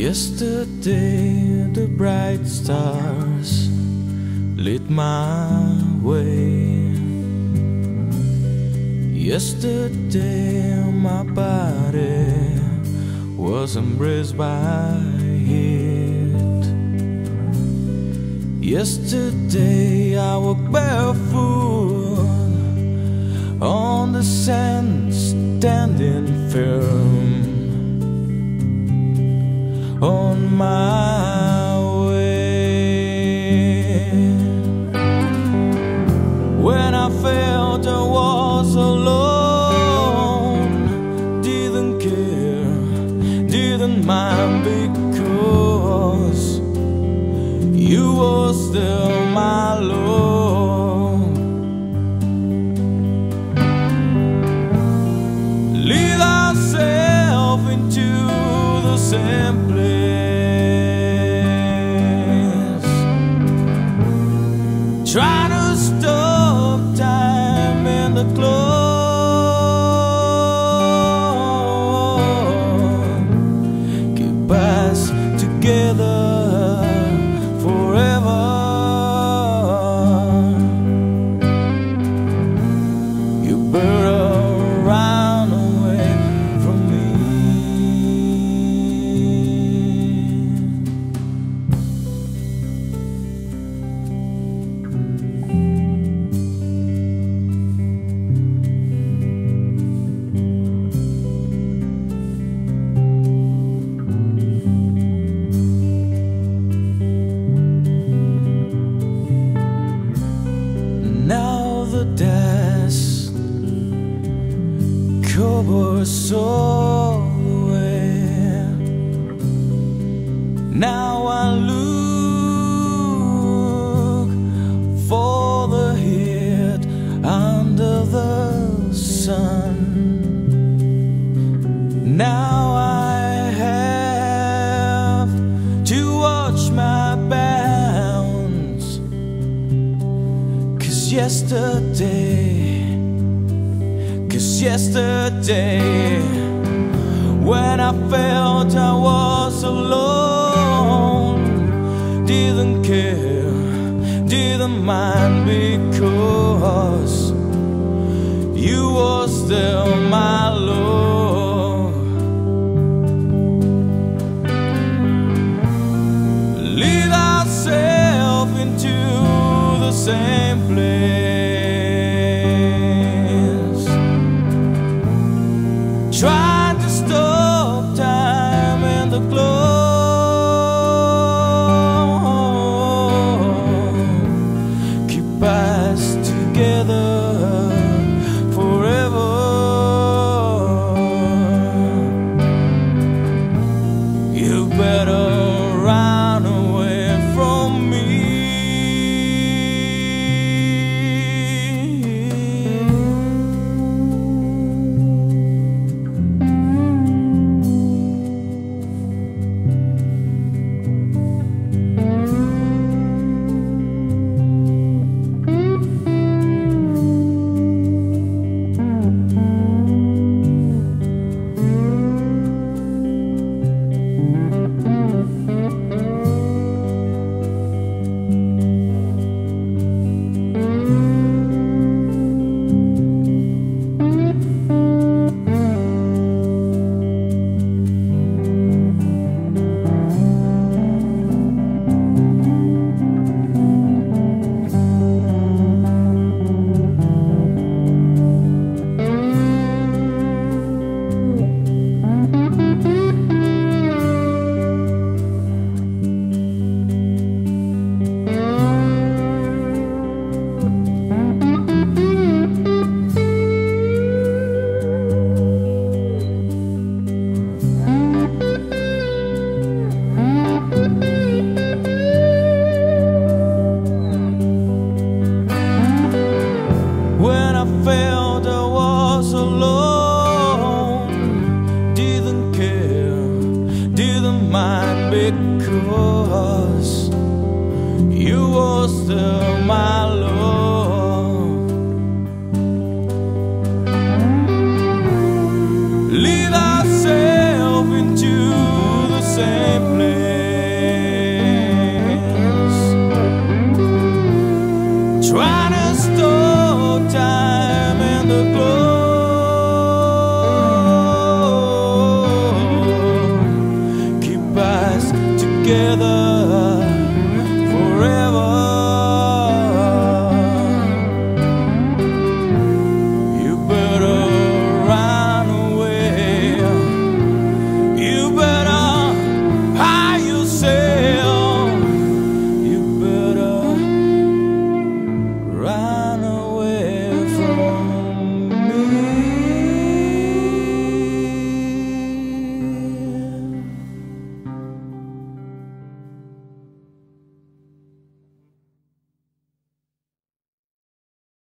Yesterday the bright stars lit my way. Yesterday my body was embraced by it. Yesterday I walked barefoot on the sand, standing firm on my way. When I felt I was alone, didn't care, didn't mind, because you were still my love. Lead ourselves into the same place, try to stop time in the clock, keep us together forever. You better run away from me. Now the dust covers all the way. Now I look for the heat under the sun. Now I have to watch my bounds, 'cause yesterday, when I felt I was alone, didn't care, didn't mind, because you were still my love. Lead ourselves into the same place, trying to stop time in the clock, keep us together forever. You better run away from me. When I felt I was alone, didn't care, didn't mind, because you were still my love. Lead ourselves into the same place. Try